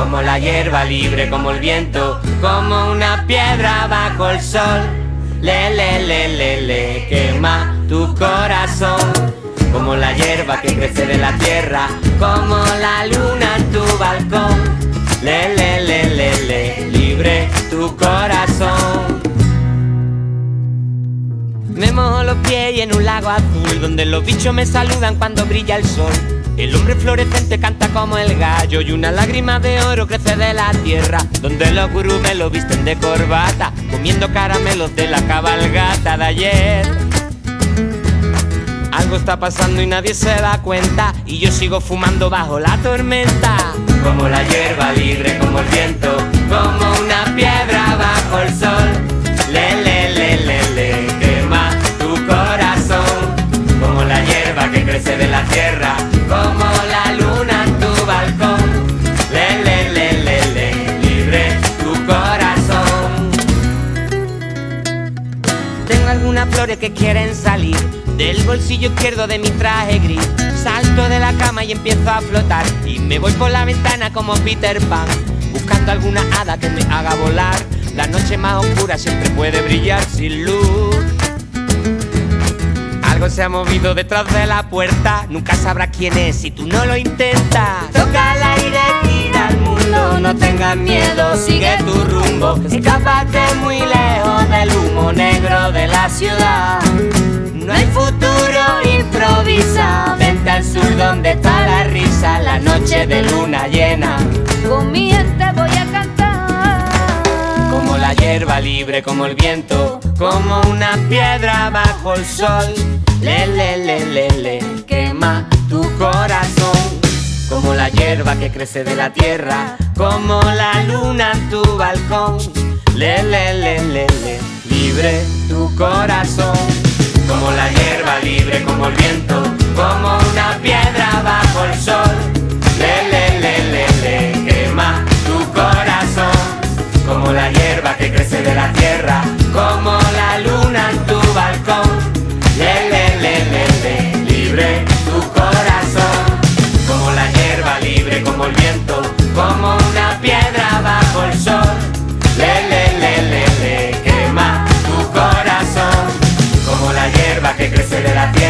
como la hierba libre, como el viento, como una piedra bajo el sol. Le, quema tu corazón, como la hierba que crece de la tierra, como la luna en tu balcón. Le, libre tu corazón. Me mojo los pies y en un lago azul, donde los bichos me saludan cuando brilla el sol. El hombre florescente canta como el gallo y una lágrima de oro crece de la tierra, donde los gurús me lo visten de corbata, comiendo caramelos de la cabalgata de ayer. Algo está pasando y nadie se da cuenta, y yo sigo fumando bajo la tormenta. Como la hierba libre, como el viento, como una piedra bajo el sol. Le, quema tu corazón, como la hierba que crece de la tierra, como la luna en tu balcón. Le, libre tu corazón. Tengo algunas flores que quieren salir del bolsillo izquierdo de mi traje gris. Salto de la cama y empiezo a flotar, y me voy por la ventana como Peter Pan, buscando alguna hada que me haga volar. La noche más oscura siempre puede brillar sin luz. Algo se ha movido detrás de la puerta, nunca sabrás quién es si tú no lo intentas. Toca el aire, gira el mundo, no tengas miedo, sigue tu rumbo. Escápate muy lejos del humo negro de la ciudad. No hay futuro, improvisa, vente al sur donde está la risa. La noche de luna llena, con mi gente voy a cantar. Como la hierba libre, como el viento, como una piedra bajo el sol. Le, quema tu corazón, como la hierba que crece de la tierra, como la luna en tu balcón. Le, libre tu corazón, como la hierba libre, como el viento, como una piedra bajo el sol. Le, quema tu corazón, como la hierba que crece de la tierra, como la luna en tu balcón. Le, libre tu corazón, como la hierba libre, como el viento, como una piedra bajo el sol. Le, quema tu corazón, como la hierba que crece de la tierra.